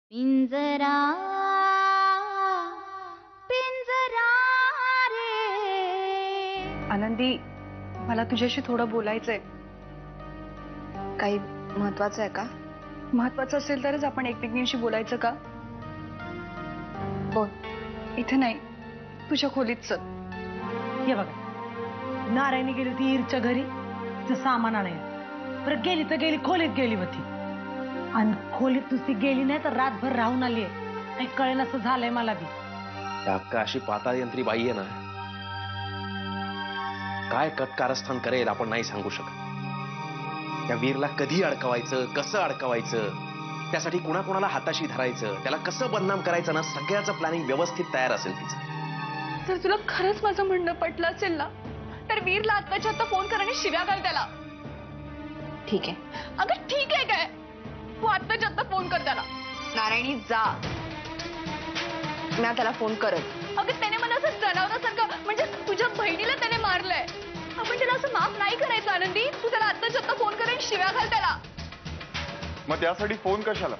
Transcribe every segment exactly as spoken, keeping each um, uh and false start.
पिंजरा पिंजरा रे. आनंदी, मला तुझ्याशी थोडं बोलायचंय. काही महत्वाचं आहे का? महत्वाचं असेल तरच आपण एकमेकींशी बोलायचं का? बोल. इथे नाही, तुझ्या खोलीत चल. हे बघा, नारायणी गेली होती ईरच्या घरी तिचं सामान आणायला. परत गेली तर गेली खोलीत गेली होती, आणि खोलीत नुसती गेली नाही तर रातभर राहून आली आहे. काही कळेन असं झालंय मला बी. अक्का अशी पाताळ यंत्री बाई आहे ना, काय कटकारस्थान करेल आपण नाही सांगू शकत. त्या वीरला कधी अडकवायचं, कसं अडकवायचं, त्यासाठी कुणाकुणाला हाताशी धरायचं, त्याला कसं बदनाम करायचं ना, सगळ्याचं प्लॅनिंग व्यवस्थित तयार असेल तिचं. जर तुला खरंच माझं म्हणणं पटलं असेल ना, तर वीरला आत्ताच्या आत्ता फोन कर आणि शिव्या घाल त्याला. ठीक आहे. अगं ठीक आहे काय? तू आत्ताच्या आत्ता फोन कर त्याला. नारायणी जा. मी त्याला फोन करत. अगं त्याने मला असं जनावरासारखं, म्हणजे तुझ्या बहिणीला त्याने मारलंय. आपण त्याला असं माफ नाही करायचं आनंदी. तू त्याला आत्ताच्या आत्ता फोन कर आणि शिव्या घाल त्याला. मग त्यासाठी फोन कशाला?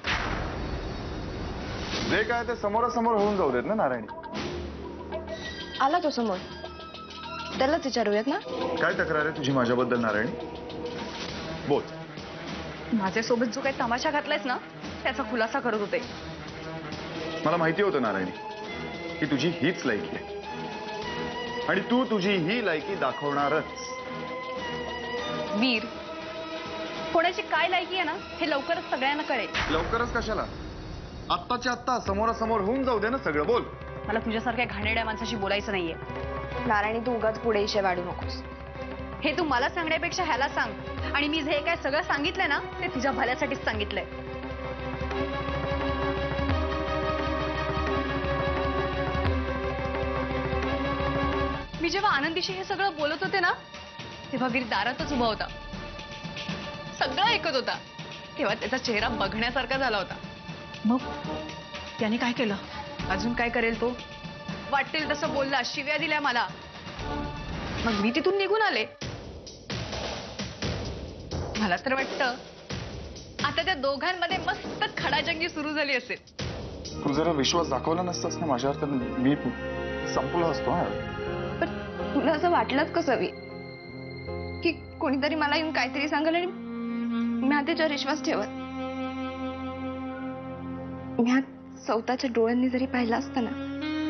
जे काय ते समोरासमोर होऊन जाऊ देत ना नारायणी. आला तो समोर, त्यालाच विचारूयात ना. काय तक्रार आहे तुझी माझ्याबद्दल नारायणी? बोल. माझ्यासोबत जो काही तमाशा घातलायस ना, त्याचा खुलासा करत होते. मला माहिती होतं नारायणी की तुझी हीच लायकी आहे, आणि तू तुझी ही लायकी दाखवणारच. वीर कोणाची काय लायकी आहे ना, हे लवकरच सगळ्यांना कळेल. लवकरच कशाला? आत्ताच्या आत्ता समोरासमोर होऊन जाऊ दे ना सगळं. बोल. मला तुझ्यासारख्या घाणेरड्या माणसाशी बोलायचं नाहीये. नारायणी तू उगाच पुढे इशे वाढू नकोस. हे तू मला सांगण्यापेक्षा ह्याला सांग. आणि मी जे काय सगळं सांगितलंय ना, ते तुझ्या भल्यासाठीच सांगितलंय. मी जेव्हा आनंदीशी हे सगळं बोलत होते ना, तेव्हा वीर दारातच उभा होता. सगळं ऐकत होता. तेव्हा त्याचा चेहरा बघण्यासारखा झाला होता. मग त्याने काय केलं? अजून काय करेल तो? वाटेल तसं बोलला, शिव्या दिल्या मला. मग मी तिथून निघून आले. मला तर वाटतं आता त्या दोघांमध्ये मस्त खडाजंगी सुरू झाली असेल. तू जरा विश्वास दाखवला नसतास ना माझ्यावर, तर मी संपलो असतो. पण तुला असं वाटलंच कसं वी की कोणीतरी मला येऊन काहीतरी सांगेल आणि मी त्याच्यावर विश्वास ठेवत. मी स्वतःच्या डोळ्यांनी जरी पाहिलं असतं ना,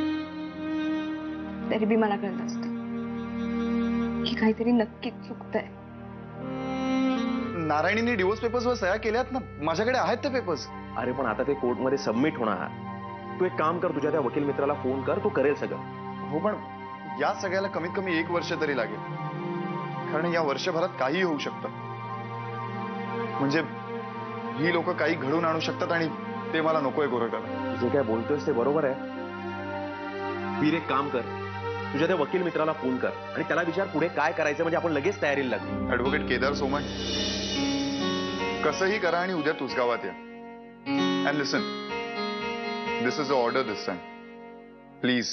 तरी बी मला कळलं असतं की काहीतरी नक्कीच चुकतंय. नारायणीने डिवोर्स पेपर्सवर सह्या केल्यात ना, माझ्याकडे आहेत ते पेपर्स. अरे पण आता ते कोर्टमध्ये सबमिट होणार. तू एक काम कर, तुझ्या त्या वकील मित्राला फोन कर, तो करेल सगळं. हो, पण या सगळ्याला कमीत कमी एक वर्ष तरी लागेल, कारण या वर्षभरात काही होऊ शकतं. म्हणजे ही लोक काही घडून आणू शकतात, आणि ते मला नकोय गोरगाला. जे काय बोलतोयस ते बरोबर आहे. वीर एक काम कर, तुझ्या त्या वकील मित्राला फोन कर आणि त्याला विचार पुढे काय करायचं, म्हणजे आपण लगेच तयारीला लागू. ऍडव्होकेट केदार सोमण, कसंही करा आणि उद्या तुसगावात या. And listen, this is a order this time. Please.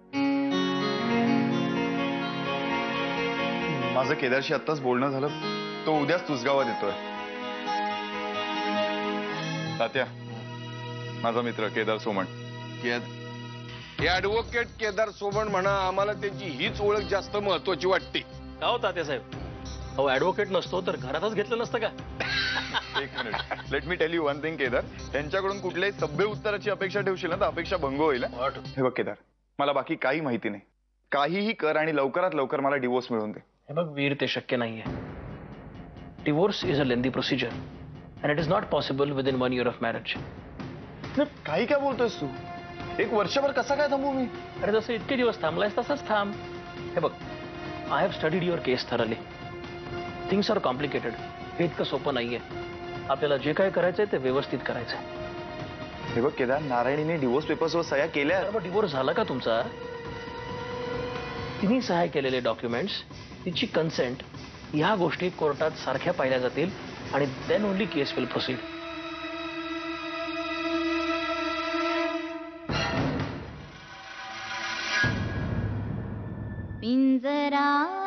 माझं केदारशी आत्ताच बोलणं झालं, तो उद्याच तुसगावात येतोय. तात्या, माझा मित्र केदार सोमण. हे ऍडव्होकेट केदार सोमण म्हणा, आम्हाला त्यांची हीच ओळख जास्त महत्वाची वाटते. का हो तात्यासाहेब? अहो ऍडव्होकेट नसतो तर घरातच घेतलं नसतं का? एक minute, let me tell you one thing Kedar. त्यांच्याकडून कुठल्याही सभ्य उत्तराची अपेक्षा ठेवशील ना, तर अपेक्षा भंग होईल. हे बघ केदार, मला बाकी काही माहिती नाही. काहीही कर आणि लवकरात लवकर मला डिवोर्स मिळवून दे. हे बघ वीर, ते शक्य नाहीये. Divorce is a lengthy procedure and it is not possible within one year of marriage. काही काय बोलतोयस तू? एक वर्षभर कसा काय थांबू मी? अरे जसं इतके दिवस थांबलायस तसंच थांब. हे बघ, I have studied your case thoroughly. Things are complicated. हे इतकं सोपं नाहीये. आपल्याला जे काय करायचंय ते व्यवस्थित करायचंय. हे बघ केदार, नारायणीने डिवोर्स पेपर्सवर सह्या केल्या. डिवोर्स झाला का तुमचा? तिने सहाय केलेले डॉक्युमेंट्स, तिची कन्सेंट, ह्या गोष्टी कोर्टात सारख्या पाहिल्या जातील आणि then only case will proceed. पिंजरा